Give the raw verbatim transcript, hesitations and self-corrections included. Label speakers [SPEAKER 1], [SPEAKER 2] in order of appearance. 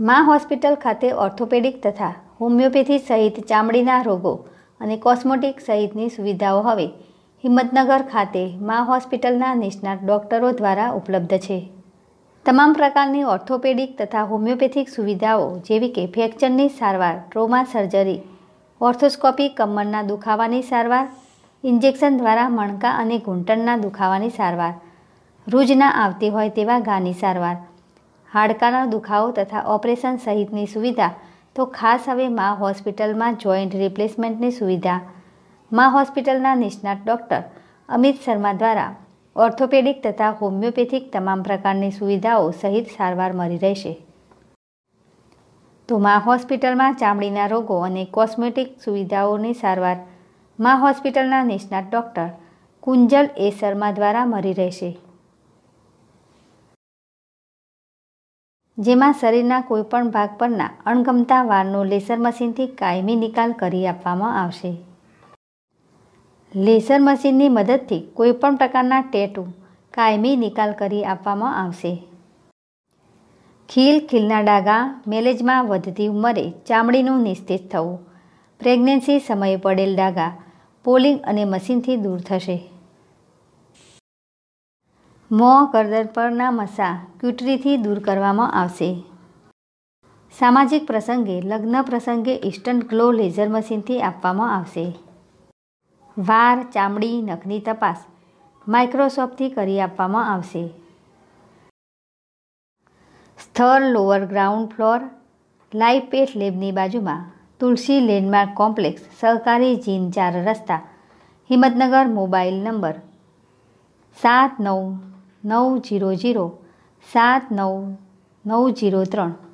[SPEAKER 1] માં હોસ્પિટલ ખાતે ઓર્થોપેડિક તથા હોમિયોપેથી સહિત ચામડીના રોગો અને કોસ્મેટિક સહિતની સુવિધાઓ હવે હિંમતનગર ખાતે માં હોસ્પિટલના નિષ્ણાત ડૉક્ટરો દ્વારા ઉપલબ્ધ છે. તમામ પ્રકારની ઓર્થોપેડિક તથા હોમિયોપેથિક સુવિધાઓ જેવી કે ફ્રેક્ચરની સારવાર, ટ્રોમા સર્જરી, ઓર્થોસ્કોપી, કમરના દુખાવાની સારવાર, ઇન્જેક્શન દ્વારા મણકા અને ઘૂંટણના દુખાવાની સારવાર, રૂજ ના આવતી હોય તેવા ઘાની સારવાર, હાડકાનો દુખાવો તથા ઓપરેશન સહિતની સુવિધા તો ખાસ હવે માં હોસ્પિટલમાં જોઈન્ટ રિપ્લેસમેન્ટની સુવિધા માં હોસ્પિટલના નિષ્ણાત ડૉક્ટર અમિત શર્મા દ્વારા ઓર્થોપેડિક તથા હોમિયોપેથિક તમામ પ્રકારની સુવિધાઓ સહિત સારવાર મળી રહેશે. તો માં હોસ્પિટલમાં ચામડીના રોગો અને કોસ્મેટિક સુવિધાઓની સારવાર માં હોસ્પિટલના નિષ્ણાત ડૉક્ટર કુંજલ એ શર્મા દ્વારા મળી રહેશે. જેમાં શરીરના કોઈપણ ભાગ પરના અણગમતા વાળનો લેસર મશીનથી કાયમી નિકાલ કરી આપવામાં આવશે. લેસર મશીનની મદદથી કોઈપણ પ્રકારના ટેટુ કાયમી નિકાલ કરી આપવામાં આવશે. ખીલ, ખીલના ડાઘા, મેલેજમાં વધતી ઉંમરે ચામડીનું નિસ્તેજ થવું, પ્રેગ્નન્સી સમયે પડેલ ડાઘા પોલિંગ અને મશીનથી દૂર થશે. મોં, ગરદન પરના મસા ક્યુટરીથી દૂર કરવામાં આવશે. સામાજિક પ્રસંગે, લગ્ન પ્રસંગે ઇન્સ્ટન્ટ ગ્લો લેસર મશીનથી આપવામાં આવશે. વાળ, ચામડી, નખની તપાસ માઇક્રોસ્કોપથી કરી આપવામાં આવશે. સ્થળ lower ground floor, live path લેબની બાજુમાં, તુલસી લેન્ડમાર્ક કોમ્પ્લેક્સ, સહકારી જીન ચાર રસ્તા, હિંમતનગર. મોબાઈલ નંબર સાત નવ નવ જીરો જીરો સાત નવ નવ જીરો ત્રણ.